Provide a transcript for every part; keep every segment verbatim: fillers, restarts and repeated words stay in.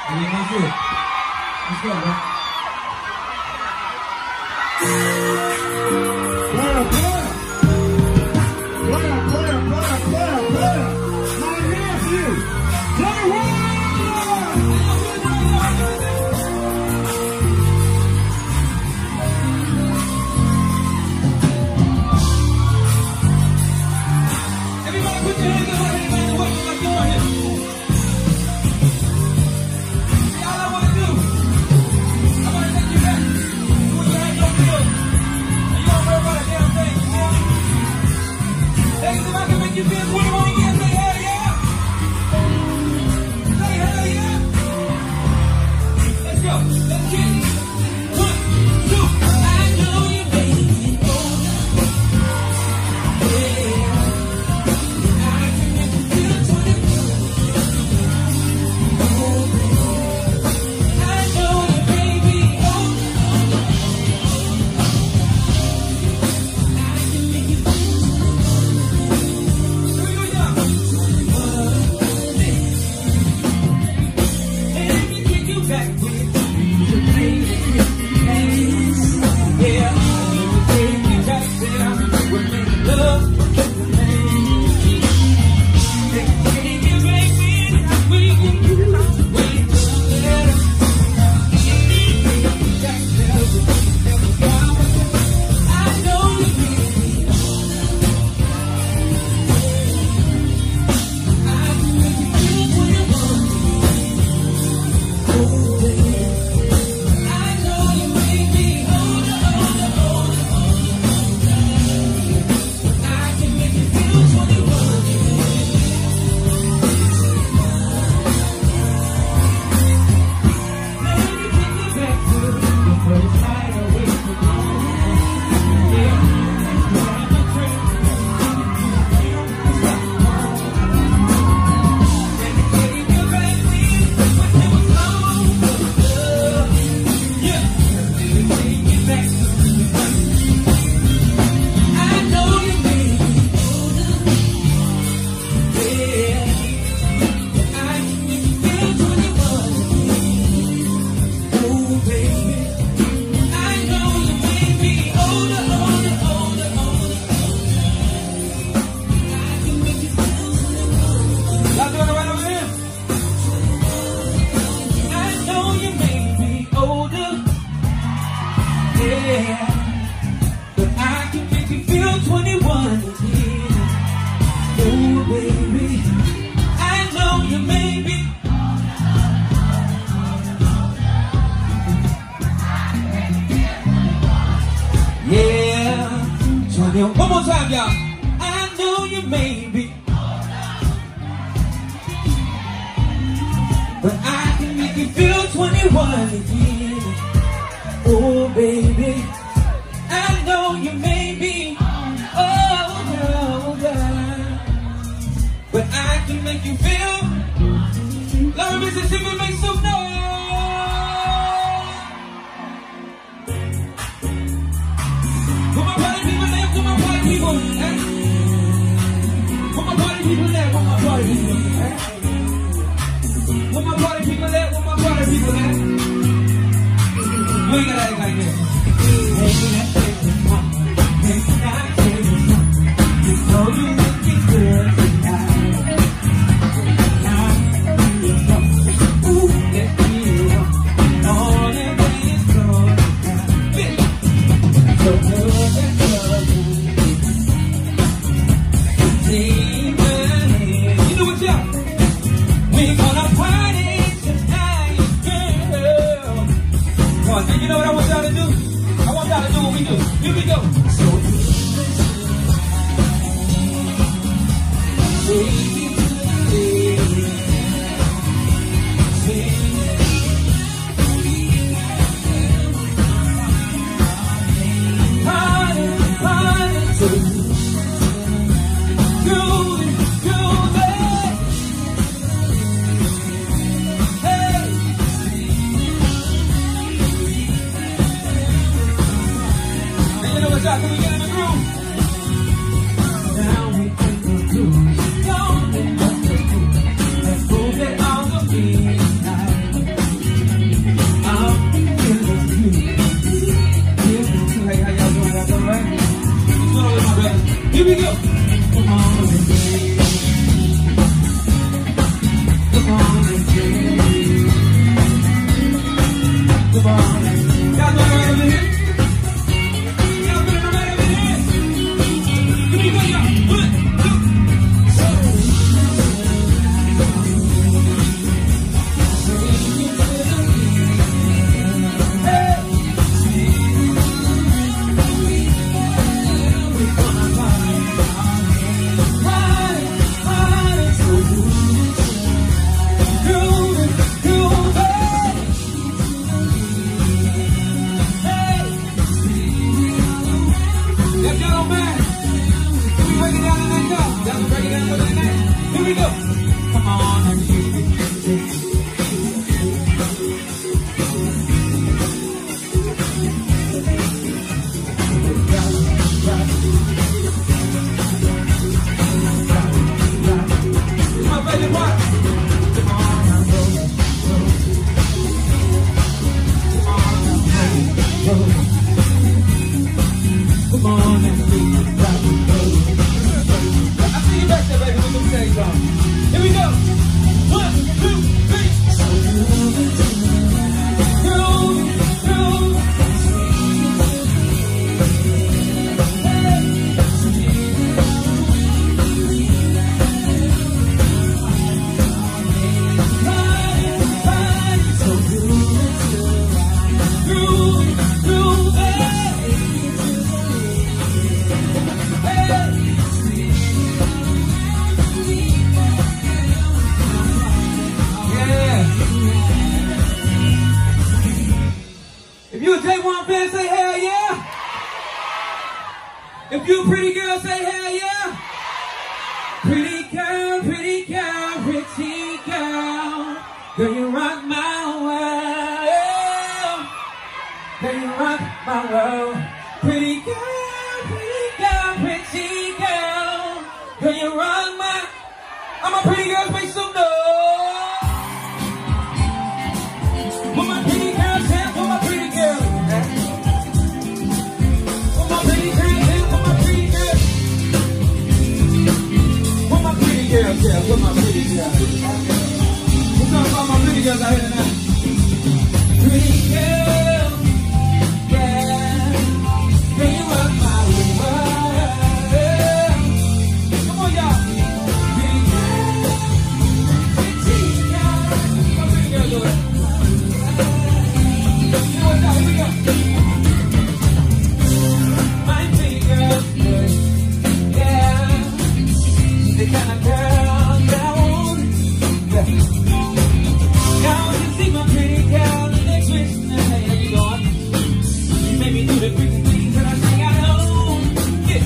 And then that's it. Let's go, man. Player, player. Player, player, player, player, player. My nephew. Play one. Everybody put your hands up, everybody welcome like you are here. You feel what you want to get, say hell yeah. Say hell yeah. Let's go. Let's get it. One, two. I know you made it older. Yeah. I can make you feel twenty-one. I know you made me older. I can make you feel back with you, baby. Yeah, you take me back there. We're making love. Take you, baby. We can do way better. Back there, I know you need. I can make you feel what you want. But I can make you feel twenty-one again. Oh, baby, I know you made me. Yeah, twenty. One more time, y'all. I know you made me. But I can make you feel twenty-one again. Oh, baby, I know you made me older, but I can make you feel. Love Mississippi, make some noise. Put my party people there, put my party people there. Put my party people there, put my party people there. Put my party people there, put my party people there. We ain't gotta act like this. Hey, let's take this one. Hey, let's take this one. You know you make me good tonight. Now, you know. Ooh, let me know. All the way is going down. So good and good. Take my hand. You know what, y'all? We gonna party tonight, girl. You know what I want y'all to do? I want y'all to do what we do. You pretty girls say hell yeah. Pretty girl, pretty girl, pretty girl. Girl, you rock my world. Girl, you rock my world. Pretty girl, pretty girl, pretty girl. Girl, you rock my. All my pretty girls make some noise. For my pretty girls, hands for my pretty girls. For my pretty girls, hands for my pretty girls. For my pretty girls, yeah, for my pretty girls. What's up, all my pretty girls out here tonight? Pretty girl, yeah. Girl, you rock my world. Come on, y'all. Pretty girl, pretty girl. My pretty girl, do it. You know what, y'all? Here we go. My pretty girl, yeah. She's the kind of girl that I want. Yeah. Now you see my pretty girl in the twist. Hey, how you going? You make me do the freaky things that I think I know. Yeah.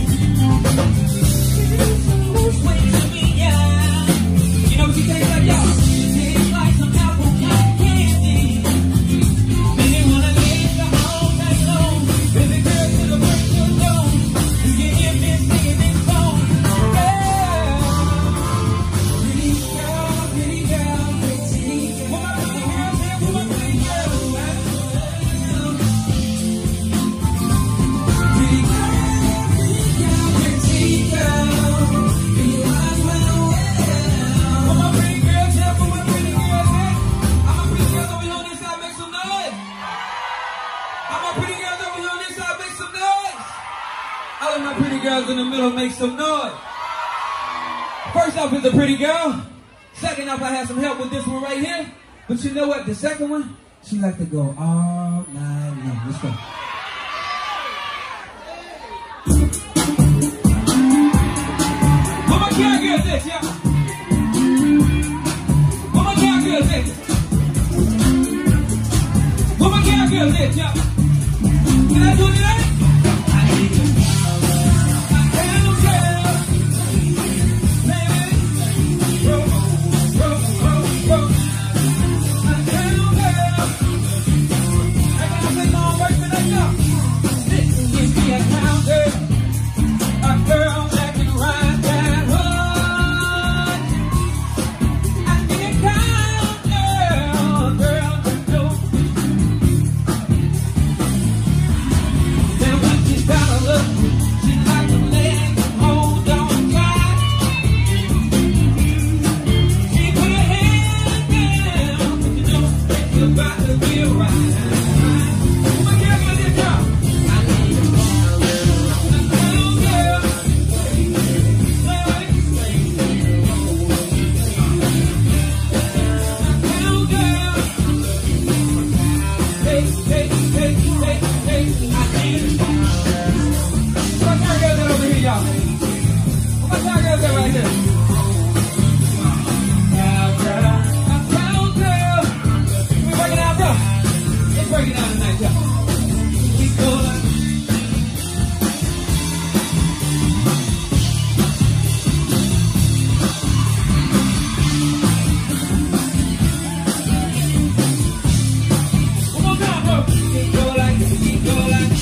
This way to me, yeah. You know what she tastes like, y'all? She tastes like some apple cotton candy. Make me wanna live the whole night long. Baby girl, to the break of dawn. You can hear me singing this song. Yeah. Pretty girl, pretty girl, pretty girl. For my pretty girls, yeah, for my pretty girls. Pretty girl, pretty girl, pretty girl. You rock my world. For my pretty girls, yeah, for my pretty girls, yeah. All my pretty girls over here on this side, make some noise. All my pretty girls over here on this side, make some noise. All of my pretty girls in the middle, make some noise. First off is a pretty girl. Second off, I had some help with this one right here. But you know what? The second one, she like to go all night long. Let's go. What my girl girls is, y'all? What my girl girls is? What my girl girls is, y'all? Can I do it today? I need a girl, girl, baby. Roll, roll, roll, roll. A girl, girl. I gotta say long work for that, y'all. This is me a girl, girl. A girl that can ride that horse. I need a girl, girl, girl to know. Then when she's got a look, she like to let it hold on tight. She put her head down, but you know it's about to be alright. Oh my girl, get this up. I need a girl, girl, girl. Hey, hey, hey, hey, hey, I need it. What my girls at over here, y'all? What my girls at right here? Cowgirl, a cowgirl. We working out, bro. It's working out tonight, y'all. We go like. One more time, bro. We go like, we go like.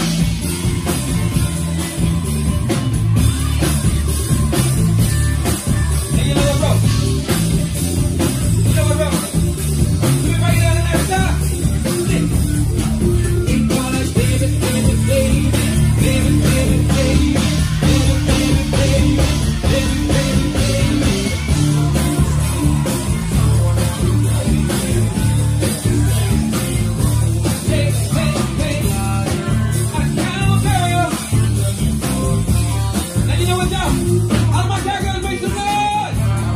And you know what, bro? You know what, bro? We working out tonight, stop. Listen. We go like, baby, baby, baby, baby, baby, baby, baby, baby, baby, baby, baby, baby. Hey, hey, hey, a cowgirl. Now you know what, y'all? All my cowgirls make some noise.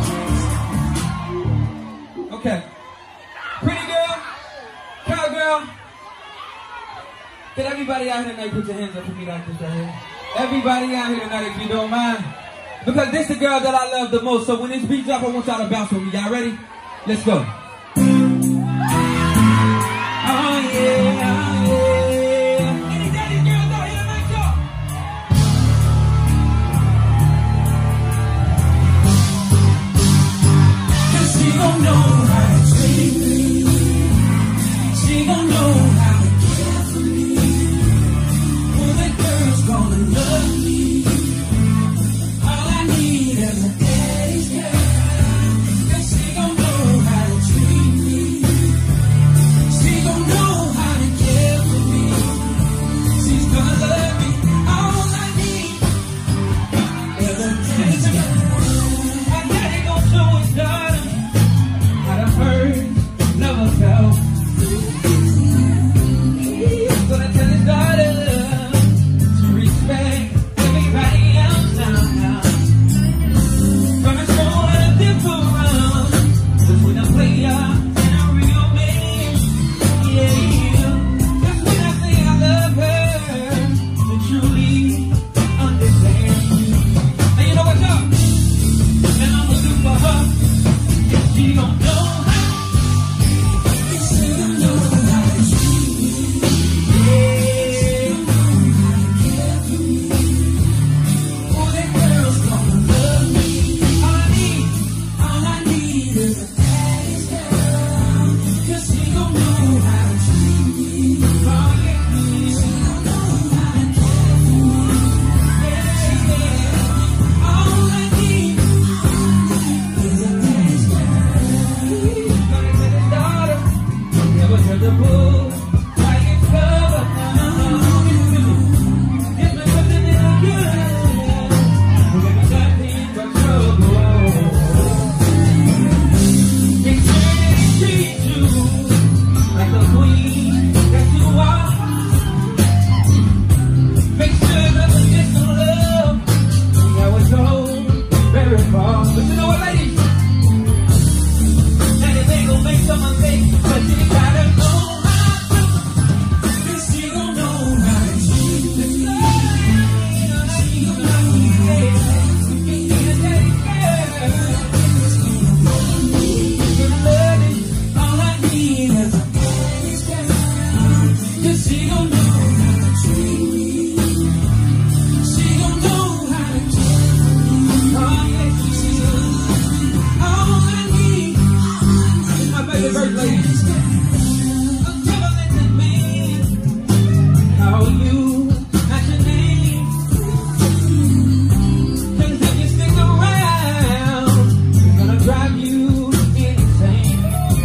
Okay. Pretty girl, cowgirl. Can everybody out here tonight put your hands up for me like this right here? Everybody out here tonight, if you don't mind. Because this is the girl that I love the most. So when this beat drop, I want y'all to bounce with me. Y'all ready? Let's go. Oh yeah, oh yeah. Any daddy girls out here tonight, y'all? the bull, I get covered now. It's been something in the good, when you got me in for trouble. Make sure they treat you like the queen that you are. Make sure that we get some love, that would go very far. But you know what, ladies? Anything will make someone think, but you gotta know how to. Cause she don't know how to treat the love. She don't know how to take care. Good love is all I need is a cause she don't know how to treat me. She don't know how to treat me. Oh yeah, she does. All I need. My baby bird ladies. A talented man. How are you? That's your name. Cause if you stick around, it's gonna drive you insane.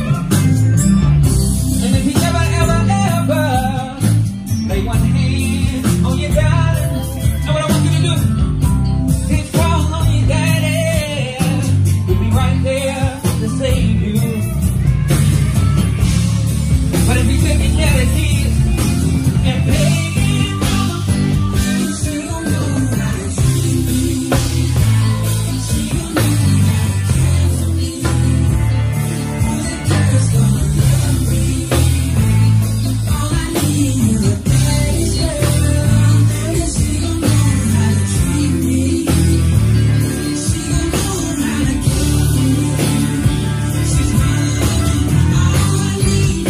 And if he ever, ever, ever lay one hand on your darling, know what I want you to do? Is call on your daddy. He'll be right there to save you. But if he's taking care of kids and paying them, she don't know how to treat me. She don't know how to care for me. Who's the girl's gonna love me? All I need is a place, girl. She don't know how to treat me. She don't know how to care for me. She's my love, all I need.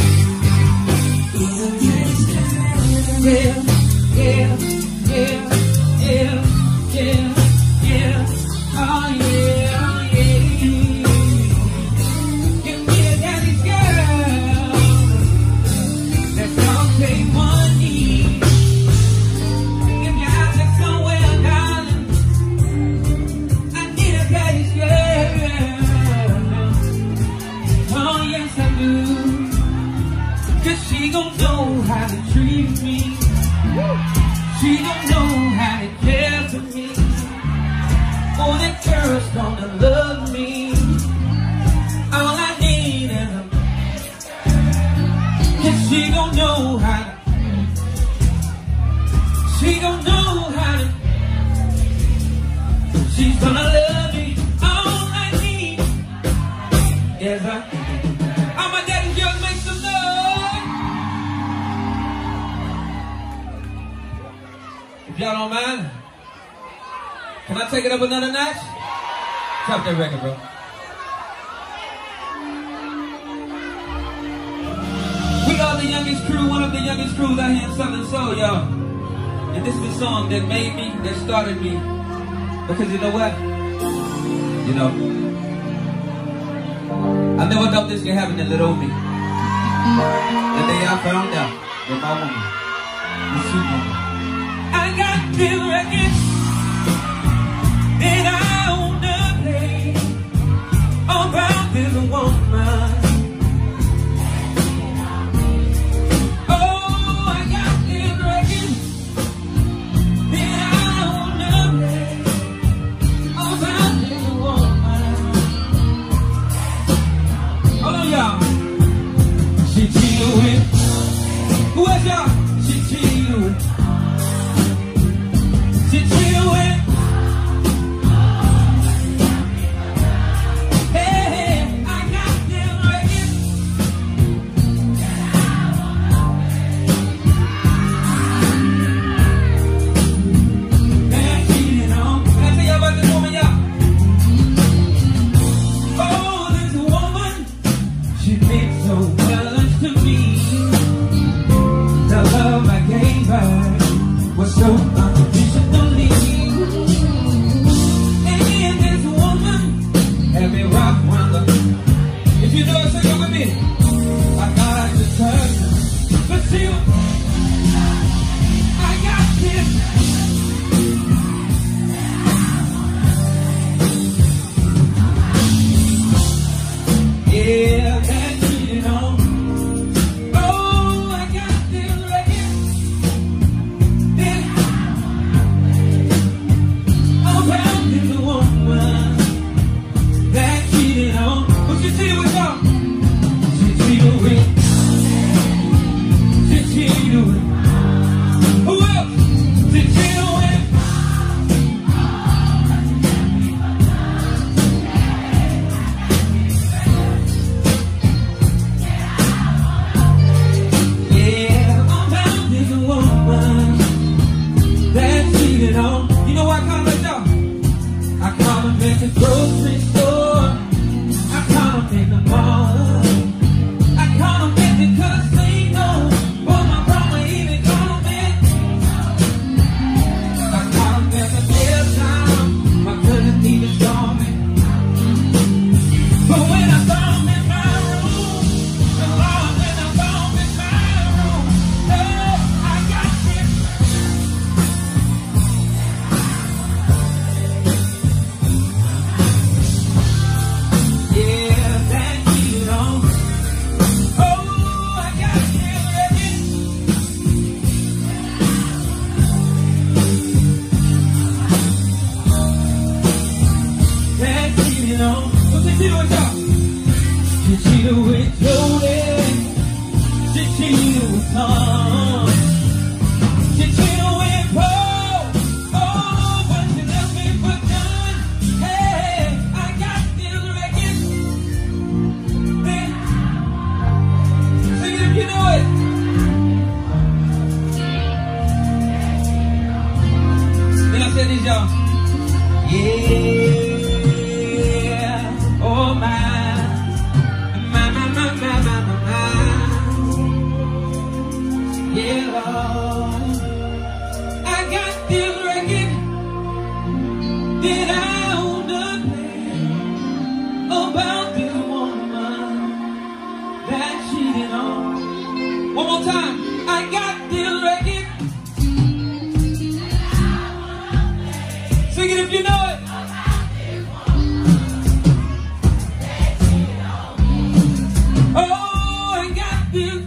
Yeah, yeah, yeah, yeah, yeah, yeah, oh yeah, oh yeah. Give me a daddy's girl, let's all take one knee. If you're out there somewhere, darling, I need a daddy's girl. Oh yes I do. Cause she gon' know how to treat me. She gon' know how to care for me. Oh, that girl's gonna love me. All I need is a. Cause she gon' know how to. She gon' know how to. She's gonna love me. All I need is a. All my daddy's girls make some love. If y'all don't mind, can I take it up another notch? Drop that record, bro. We are the youngest crew, one of the youngest crews out here in Southern Soul, y'all. And this is the song that made me, that started me. Because you know what? You know, I never thought this could happen to little me. The day I found out that my woman was sweet woman. I got this record that I wanna play about this woman. Oh, I got this record that I wanna play about this woman. Hold on, y'all. She cheated with. Who else, y'all? She cheated with. She cheated with. Hey, hey, I got this record. That I cheated on. Can I tell y'all about this woman, y'all? Oh, this woman, she meant so much to me. The love I gave her was so unconditionally. And this woman had me rock around the. If you know it, say it with me. I thought I just heard her, but she was. I got this. Yeah, that cheated on. Oh. One more time. I got this record. Sing it if you know it. Oh, I got this.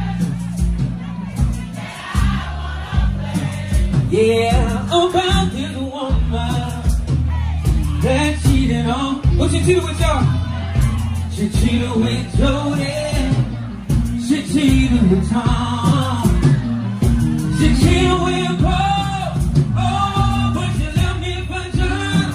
Yeah, about this woman that cheated on. What she cheated with, y'all? She cheated with Jody. She cheated with Tom. She cheated with Paul. Oh, but she left me for John.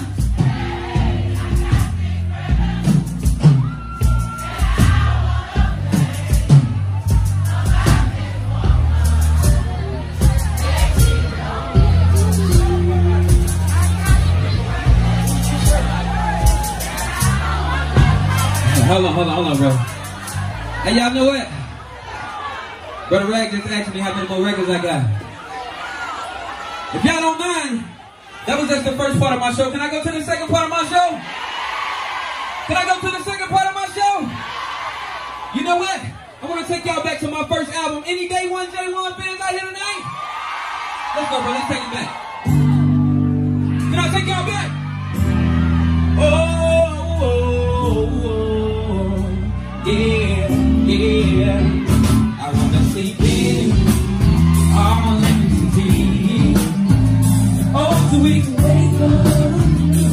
Hold on, hold on, hold on, bro. Hey, y'all know what? Brother Rag just asked me how many more records I got. If y'all don't mind, that was just the first part of my show. Can I go to the second part of my show? Can I go to the second part of my show? You know what? I want to take y'all back to my first album. Any Day One J one fans out here tonight? Let's go, bro. Let's take it back. Can I take y'all back? Oh, oh, oh, oh. Yeah, yeah. I wanna see it. Oh, let me see. Oh, so we can wake up.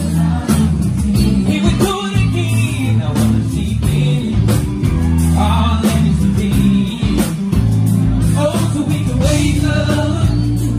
He would do it again. I wanna see it. Oh, let me see. Oh, so we can wake up.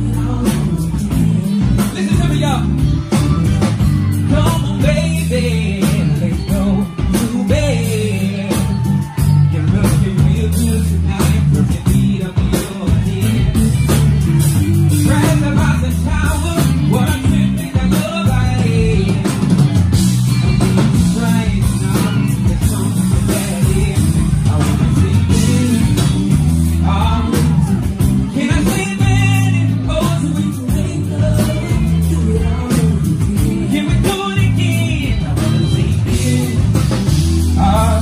Listen to me, y'all. Come on, baby. Let's go to bed. You're looking real good tonight. Perfect beat up your head. Drag about the tower. What I'm tripping on your body. I'm right now. There's something that is. I wanna sleep in. Oh, can I sleep in? Oh, so we can wake up. Do it all over again. Can we do it again? I wanna sleep in. Oh.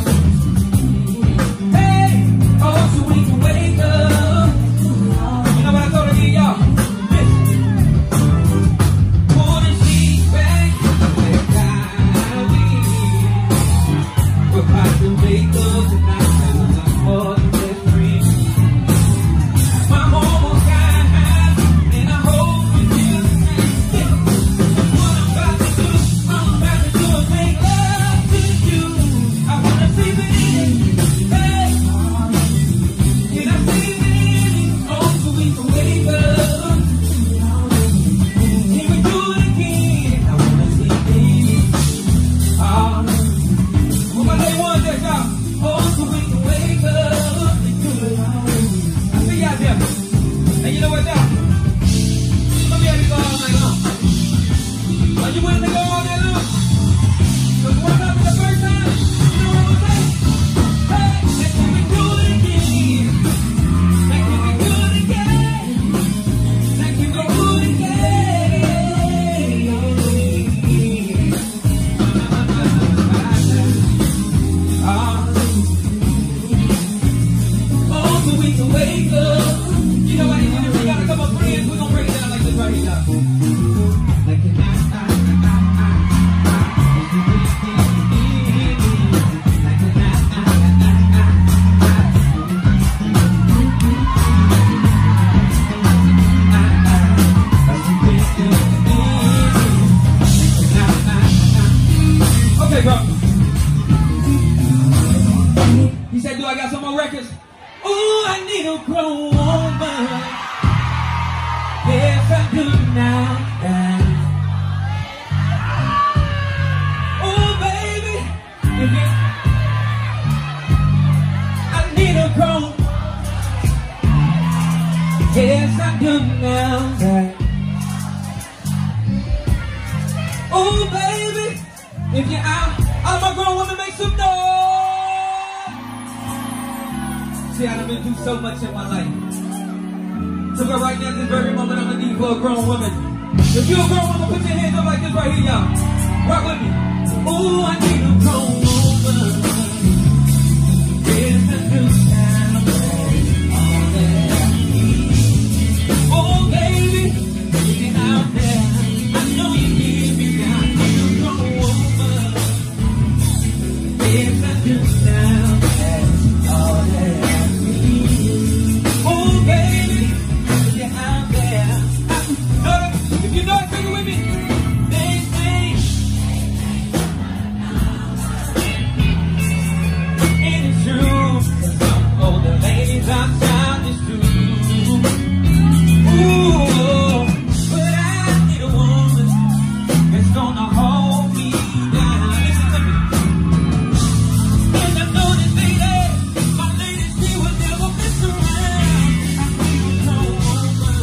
Oh, so we can wake up. You know what I told her here, y'all? Listen. Pull the sheets back. Let down we. We're about to wake up tonight. And I'm more than best friends. My almost got high. And I hope you feel the same. What I'm about to do, I'm about to do is make love to you. I wanna see the end. Hey. Can I see it? Oh, so we can wake up. Can we do it again? I wanna see it. Oh, well, my day one, that's y'all. Oh, so we can wake up and do it all. I see y'all there. And you know what, y'all? Let me have you go all night long. Are you willing to go all night long? Because one time for the first time, you know what I'm saying? Hey, and can we do it again? Like can we do it again? Like can we do it again? Oh, so we can wake up. You know what? If we got a couple of friends, we're gonna break it down like this right here. Like can I, I, I, I, like can I, I, I, okay, bro. He said, do I got some more records? Oh, I need a grown woman. Yes, I do now. Oh, baby, if you, I need a grown. Yes, I do now. Oh, baby, if you're out, all my grown women make some noise. See, I've been through so much in my life. So but right now, this very moment, I'm gonna need for a grown woman. If you're a grown woman, put your hands up like this right here, y'all. Rock with me. Oh, I need a grown woman. Yes, I do now. All that sometimes it's true. Ooh, but I need a woman that's gonna hold me down. Listen to me. And I know this lady, my lady, she will never mess around. I need a woman.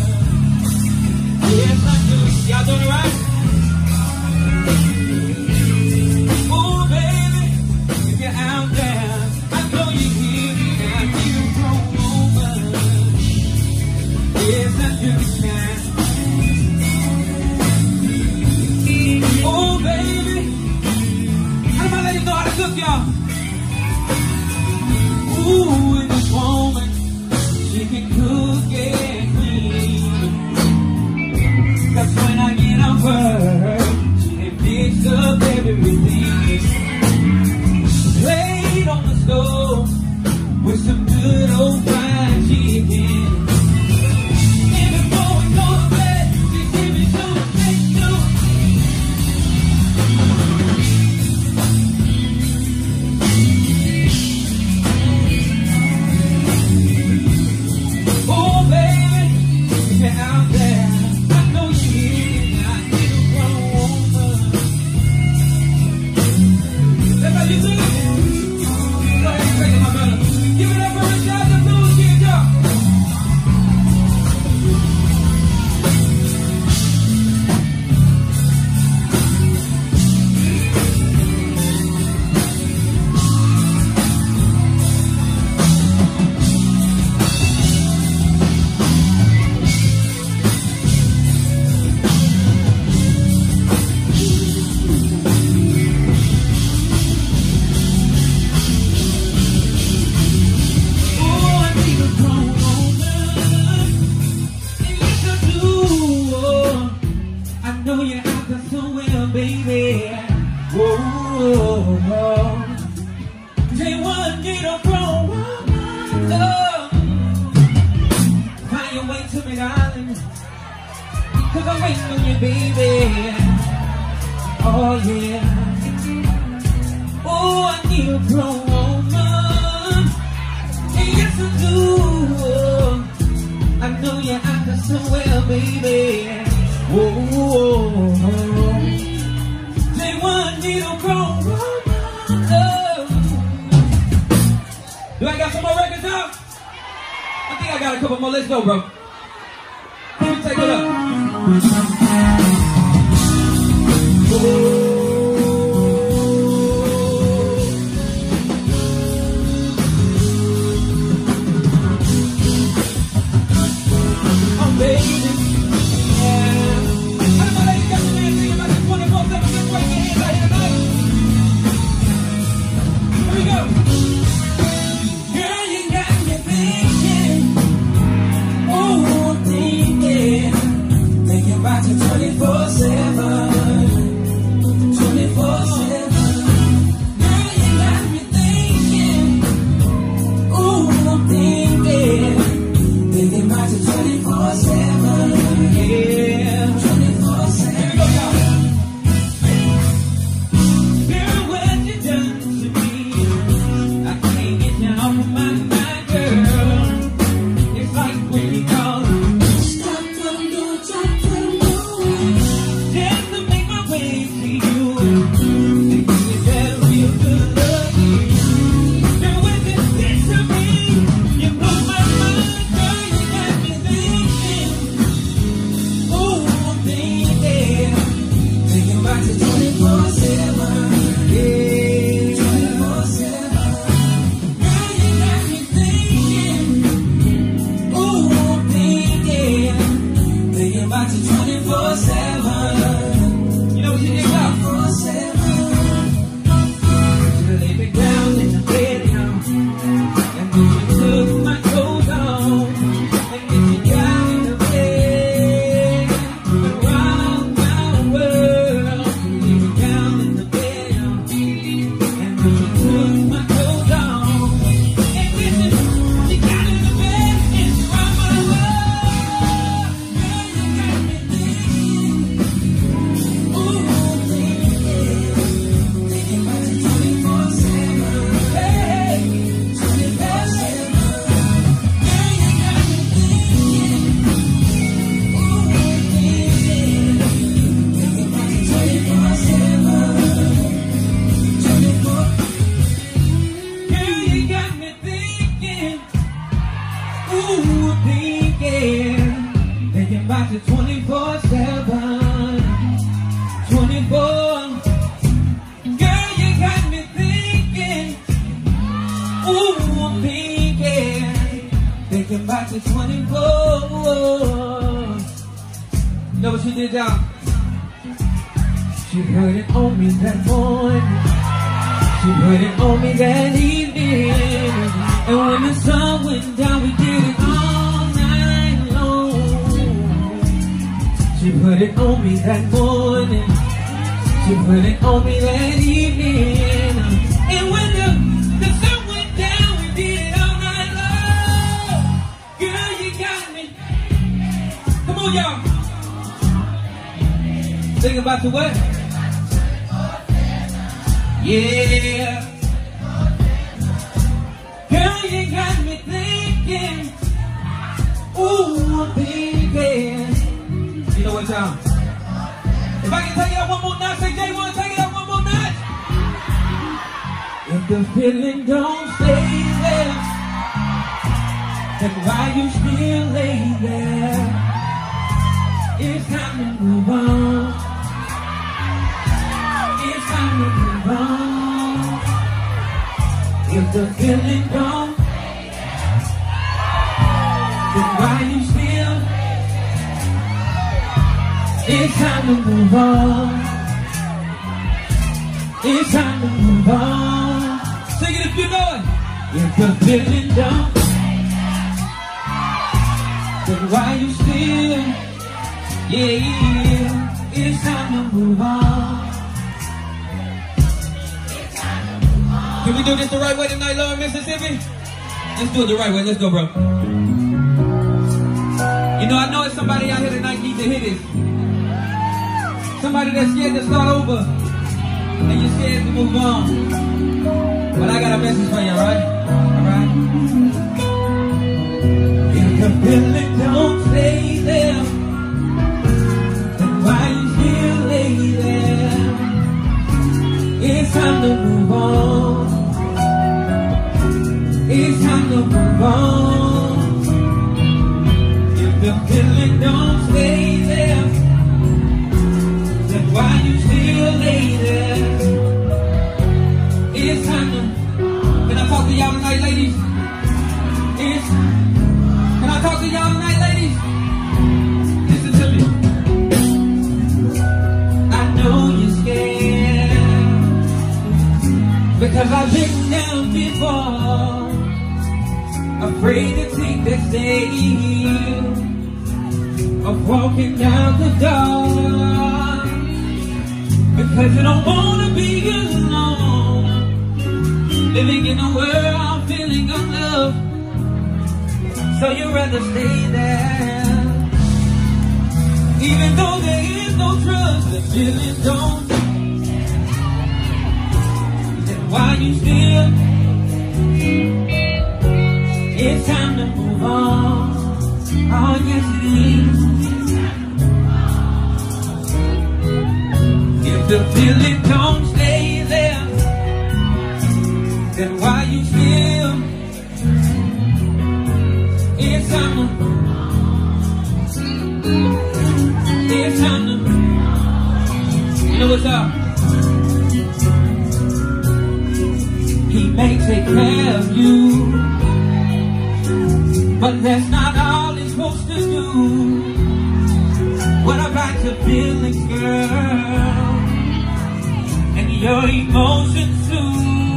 Yes, I do. Y'all doing it right? Oh, baby, if you're out there, I know you hear me. I need a woman. Yes, I do. Oh, baby, how do my ladies know how to cook, y'all? Ooh, and this woman, she can cook and clean. That's when I get on work, she can fix up everything. Laid on the stove with some good old fried chicken. And before we go to bed, she give me some steak too. Oh, baby, if you're out there, I know you hear me. I need a woman. That's how you do it. Go ahead and take it, my brother. Give it up for Rashad the Blues Kid, y'all. Cause I'm waiting on you, baby. Oh, yeah. Oh, I need a grown woman. And yes, I do. I know you're out there somewhere, baby. Oh, they want need a grown woman. Do I got some more records out? I think I got a couple more. Let's go, bro. Let me take it up. Oh, baby. Yeah. I know my lady got your man thinking about this twenty-four seven. Just wave your hands out here tonight. Here we go. Girl, you got me thinking. Oh, thinking. Thinking about you twenty-four seven. thinking back to twenty-four. You know what she did, y'all? She put it on me that morning. She put it on me that evening. And when the sun went down, we did it all night long. She put it on me that morning. She put it on me that evening. And when the, the sun went down, we did it all night long. Girl, you got me. Come on, y'all. Think about the what? Yeah. Girl, you got me thinking. Ooh, I'm thinking. You know what, y'all? If I can take it up one more notch, say J one, take it up one more notch. If the feeling don't stay there, then why you still lay there? It's time to move on. It's time to move on. If the feeling don't, then why you still? It's time to move on. It's time to move on. Sing it if you know it. If the feeling don't, then why you still? Yeah, yeah. It's time to move on. Can we do this the right way tonight, Lower Mississippi? Let's do it the right way. Let's go, bro. You know, I know it's somebody out here tonight needs to hear this. Somebody that's scared to start over. And you're scared to move on. But I got a message for you, alright? Alright? If the feeling don't stay there, then why you still lay there? It's time to move on. It's time to move on. If the feeling don't stay there, then why you still lay there? It's time to. Can I talk to y'all tonight, ladies? It's. Can I talk to y'all tonight, ladies? Listen to me. I know you're scared because I've been down before. Afraid to take that step of walking down the dark, because you don't wanna be alone, living in a world feeling unloved. So you'd rather stay there, even though there is no trust. The feeling don't. Then why you still? It's time to move on. Oh yes it is. If the feeling don't stay there, then why you still? It's time to. It's time to. You know what's up? He may take care of you, but that's not all he's supposed to do. What about your feelings, girl? And your emotions too?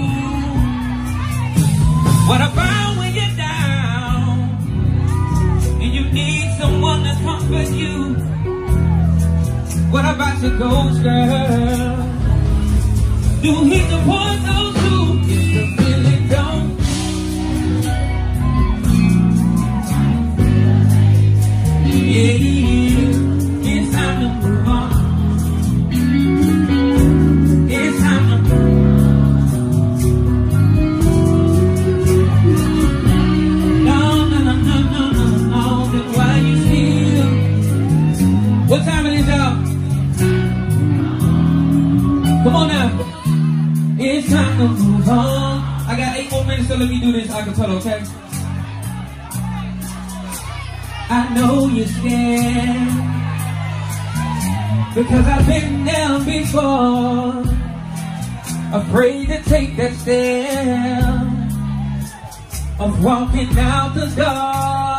What about when you're down and you need someone to comfort you? What about your ghost, girl? Do he support those who, if the feeling don't? Yeah, it's time to move on. It's time to move on. No, no, no, no, no, no, no. Then why you still? What time it is, y'all? Come on now. It's time to move on. I got eight more minutes, so let me do this acapella, okay? I know you're scared because I've been there before, afraid to take that step of walking out the door.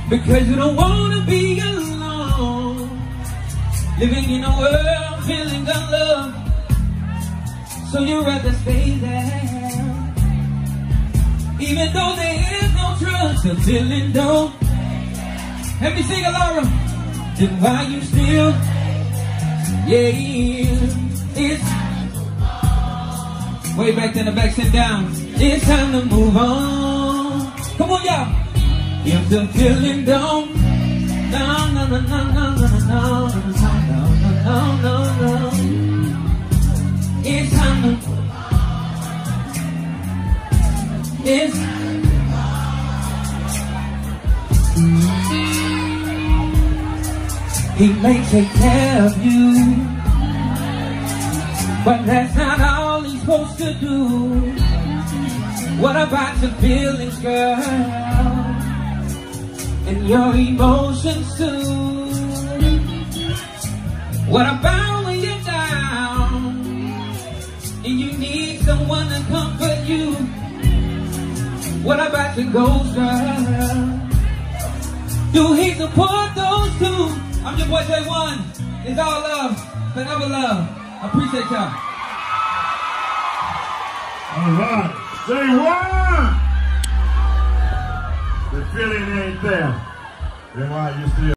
Because you don't wanna be alone, living in a world feeling unloved. So you'd rather stay there, even though there is no trust. The feeling don't. Let me sing it, Laura. Then why you still? Yeah, it's way back then. The back sit down. It's time to move on. Come on, y'all. If the feeling don't, no, no, no, no, no, no, no, no, no, no, no, no. It's time to. It's. He may take care of you, but that's not all he's supposed to do. What about your feelings, girl, and your emotions too? What about when you're down and you need someone to comfort you? What about your goals, girl? Do he support those two? I'm your boy J one. It's all love, forever love. I appreciate y'all. All right, J one. The feeling ain't there. Then why you still?